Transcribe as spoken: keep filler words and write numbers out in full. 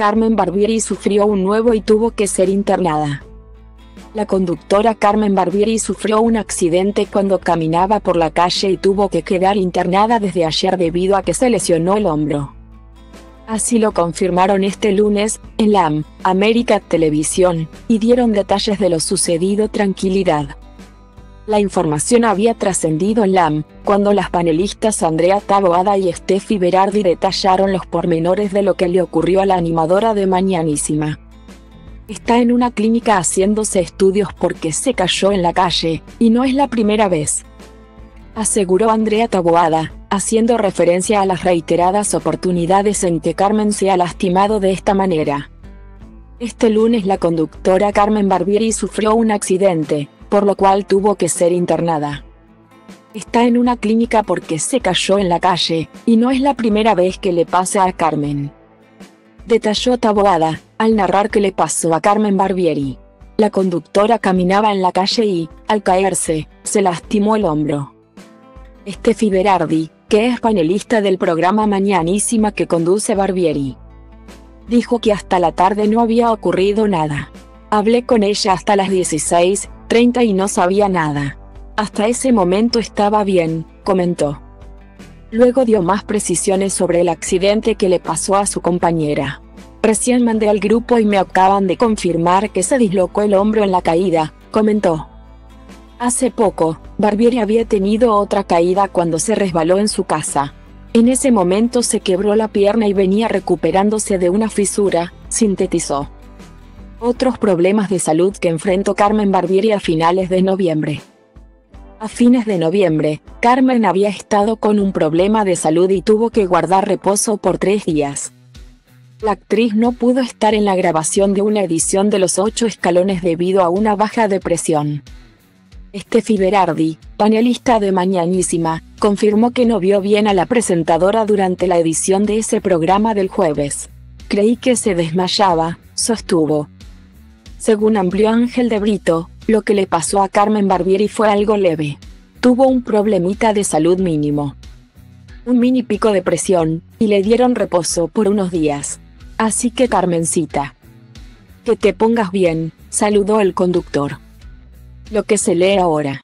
Carmen Barbieri sufrió un nuevo y tuvo que ser internada. La conductora Carmen Barbieri sufrió un accidente cuando caminaba por la calle y tuvo que quedar internada desde ayer debido a que se lesionó el hombro. Así lo confirmaron este lunes, en la A M, América Televisión, y dieron detalles de lo sucedido. Tranquilidad. La información había trascendido en la A M, cuando las panelistas Andrea Taboada y Steffi Berardi detallaron los pormenores de lo que le ocurrió a la animadora de Mañanísima. Está en una clínica haciéndose estudios porque se cayó en la calle, y no es la primera vez, aseguró Andrea Taboada, haciendo referencia a las reiteradas oportunidades en que Carmen se ha lastimado de esta manera. Este lunes la conductora Carmen Barbieri sufrió un accidente, por lo cual tuvo que ser internada. Está en una clínica porque se cayó en la calle, y no es la primera vez que le pasa a Carmen, detalló Taboada, al narrar que le pasó a Carmen Barbieri. La conductora caminaba en la calle y, al caerse, se lastimó el hombro. Steffi Berardi, que es panelista del programa Mañanísima que conduce Barbieri, dijo que hasta la tarde no había ocurrido nada. Hablé con ella hasta las dieciséis treinta y no sabía nada. Hasta ese momento estaba bien, comentó. Luego dio más precisiones sobre el accidente que le pasó a su compañera. Recién mandé al grupo y me acaban de confirmar que se dislocó el hombro en la caída, comentó. Hace poco, Barbieri había tenido otra caída cuando se resbaló en su casa. En ese momento se quebró la pierna y venía recuperándose de una fisura, sintetizó. Otros problemas de salud que enfrentó Carmen Barbieri a finales de noviembre. A fines de noviembre, Carmen había estado con un problema de salud y tuvo que guardar reposo por tres días. La actriz no pudo estar en la grabación de una edición de Los Ocho Escalones debido a una baja depresión. Steffi Berardi, panelista de Mañanísima, confirmó que no vio bien a la presentadora durante la edición de ese programa del jueves. Creí que se desmayaba, sostuvo. Según amplió Ángel de Brito, lo que le pasó a Carmen Barbieri fue algo leve. Tuvo un problemita de salud mínimo. Un mini pico de presión, y le dieron reposo por unos días. Así que Carmencita, que te pongas bien, saludó el conductor. Lo que se lee ahora.